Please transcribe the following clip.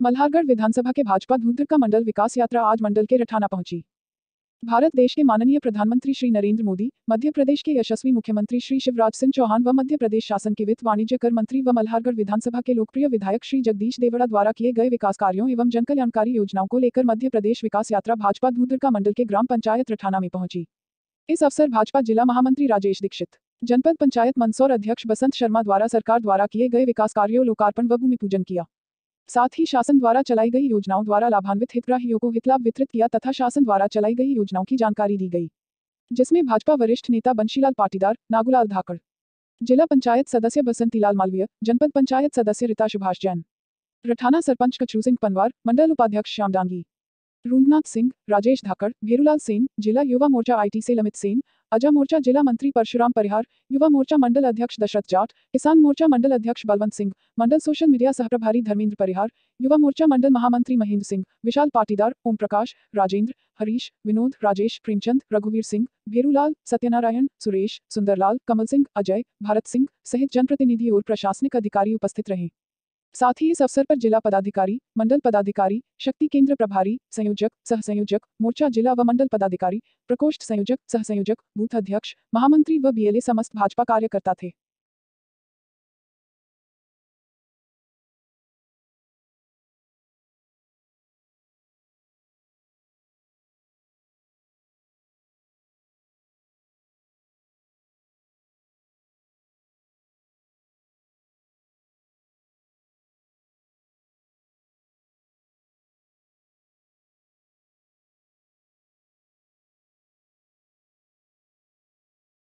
मल्हारगढ़ विधानसभा के भाजपा धूंधर का मंडल विकास यात्रा आज मंडल के रठाना पहुंची। भारत देश के माननीय प्रधानमंत्री श्री नरेंद्र मोदी, मध्य प्रदेश के यशस्वी मुख्यमंत्री श्री शिवराज सिंह चौहान व मध्य प्रदेश शासन के वित्त वाणिज्य कर मंत्री व मल्हारगढ़ विधानसभा के लोकप्रिय विधायक श्री जगदीश देवड़ा द्वारा किए गए विकास कार्यों एवं जनकल्याणकारी योजनाओं को लेकर मध्य प्रदेश विकास यात्रा भाजपा धूंधर का मंडल के ग्राम पंचायत रठाना में पहुंची। इस अवसर भाजपा जिला महामंत्री राजेश दीक्षित, जनपद पंचायत मंदसौर अध्यक्ष बसंत शर्मा द्वारा सरकार द्वारा किए गए विकास कार्यों लोकार्पण व भूमि पूजन किया। साथ ही शासन द्वारा चलाई गई योजनाओं द्वारा लाभान्वित हितग्राहियों को हितलाभ वितरित किया तथा शासन द्वारा चलाई गई योजनाओं की जानकारी दी गई, जिसमें भाजपा वरिष्ठ नेता बंशीलाल पाटीदार, नागूलाल धाकड़, जिला पंचायत सदस्य बसंतीलाल मालवीय, जनपद पंचायत सदस्य रीता सुभाष जैन, रठाना सरपंच कचरू सिंह पनवार, मंडल उपाध्यक्ष श्याम डांगी, रूपनाथ सिंह, राजेश धाकड़, भेरूलाल सेन, जिला युवा मोर्चा IT से लमित सेन, अजा मोर्चा जिला मंत्री परशुराम परिहार, युवा मोर्चा मंडल अध्यक्ष दशरथ जाट, किसान मोर्चा मंडल अध्यक्ष बलवंत सिंह, मंडल सोशल मीडिया सहप्रभारी धर्मेंद्र परिहार, युवा मोर्चा मंडल महामंत्री महेंद्र सिंह, विशाल पाटीदार, ओम प्रकाश, राजेंद्र, हरीश, विनोद, राजेश, प्रेमचंद, रघुवीर सिंह, भेरूलाल, सत्यनारायण, सुरेश, सुंदरलाल, कमल सिंह, अजय, भारत सिंह सहित जनप्रतिनिधि और प्रशासनिक अधिकारी उपस्थित रहे। साथ ही इस अवसर पर जिला पदाधिकारी, मंडल पदाधिकारी, शक्ति केंद्र प्रभारी, संयोजक, सह संयोजक, मोर्चा जिला व मंडल पदाधिकारी, प्रकोष्ठ संयोजक, सह संयोजक, बूथ अध्यक्ष, महामंत्री व BLA समस्त भाजपा कार्यकर्ता थे।